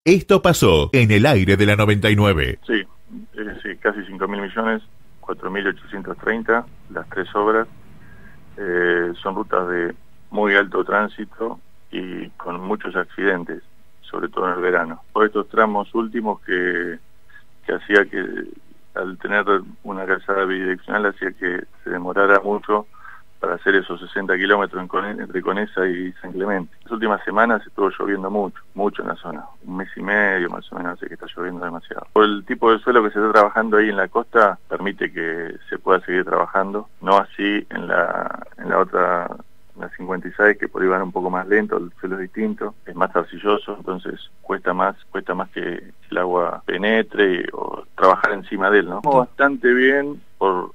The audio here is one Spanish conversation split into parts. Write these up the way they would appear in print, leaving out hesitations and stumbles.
Esto pasó en el aire de la 99. Sí, sí, casi 5.000 millones, 4.830, las 3 obras. Son rutas de muy alto tránsito y con muchos accidentes, sobre todo en el verano. Por estos tramos últimos que hacía que, al tener una calzada bidireccional, hacía que se demorara mucho para hacer esos 60 kilómetros entre Conesa y San Clemente. Las últimas semanas estuvo lloviendo mucho en la zona, 1 mes y medio más o menos, así que está lloviendo demasiado. Por el tipo de suelo que se está trabajando ahí en la costa, permite que se pueda seguir trabajando, no así en la otra, la 56, que por ahí van un poco más lento, el suelo es distinto, es más arcilloso, entonces cuesta más que el agua penetre o trabajar encima de él, ¿no? Estamos bastante bien por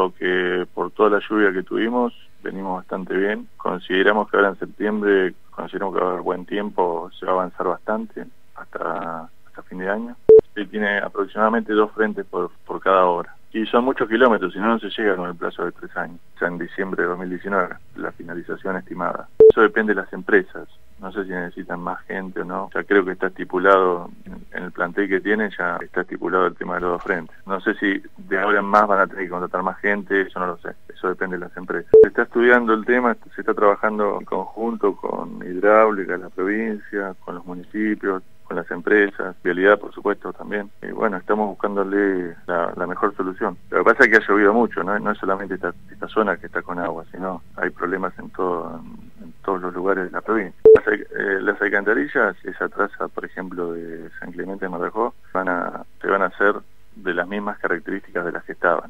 toda la lluvia que tuvimos, venimos bastante bien. Consideramos que ahora en septiembre, consideramos que va a haber buen tiempo, se va a avanzar bastante hasta fin de año. Se tiene aproximadamente 2 frentes por cada hora. Y son muchos kilómetros, si no se llega con el plazo de 3 años. Ya en diciembre de 2019, la finalización estimada. Eso depende de las empresas. No sé si necesitan más gente o no. Ya creo que está estipulado, en el plantel que tienen, ya está estipulado el tema de los 2 frentes. No sé si de ahora en más van a tener que contratar más gente, eso no lo sé. Eso depende de las empresas. Se está estudiando el tema, se está trabajando en conjunto con Hidráulica, la provincia, con los municipios, con las empresas, vialidad por supuesto también. Y bueno, estamos buscándole la mejor solución. Lo que pasa es que ha llovido mucho, no es solamente esta zona que está con agua, sino hay problemas en todos los lugares de la provincia. Las alcantarillas, esa traza, por ejemplo, de San Clemente de Marrajó, se van a hacer de las mismas características de las que estaban.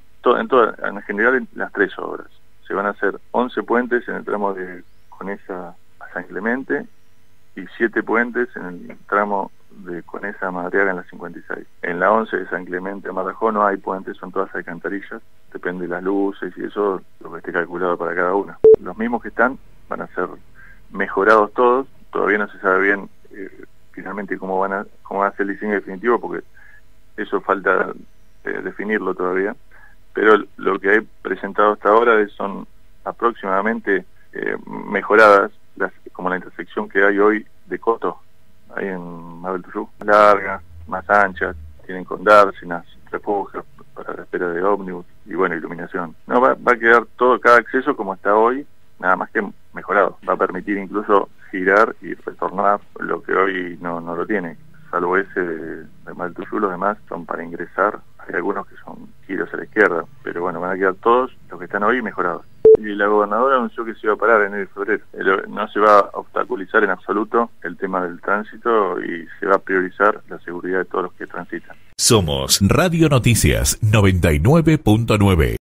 En general, en las 3 obras. Se van a hacer 11 puentes en el tramo de Conesa a San Clemente y 7 puentes en el tramo de Conesa a Madariaga en la 56. En la 11 de San Clemente a Marrajó no hay puentes, son todas alcantarillas, depende de las luces y eso, lo que esté calculado para cada una. Los mismos que están van a ser mejorados todos, todavía no se sabe bien finalmente cómo va a ser el diseño definitivo, porque eso falta definirlo todavía, pero lo que he presentado hasta ahora son aproximadamente mejoradas, como la intersección que hay hoy de Coto, ahí en Mabel Tuyú, más largas, más anchas, tienen con dársenas, refugios para la espera de ómnibus y bueno, iluminación. No, va a quedar todo, cada acceso como está hoy, nada más que mejorado. Va a permitir incluso girar y retornar lo que hoy no lo tiene, salvo ese de Mabel Tuyú. Los demás son para ingresar, hay algunos que son giros a la izquierda, pero bueno, van a quedar todos los que están hoy mejorados. Y la gobernadora anunció que se iba a parar en enero y febrero. No se va a obstaculizar en absoluto el tema del tránsito y se va a priorizar la seguridad de todos los que transitan. Somos Radio Noticias 99.9.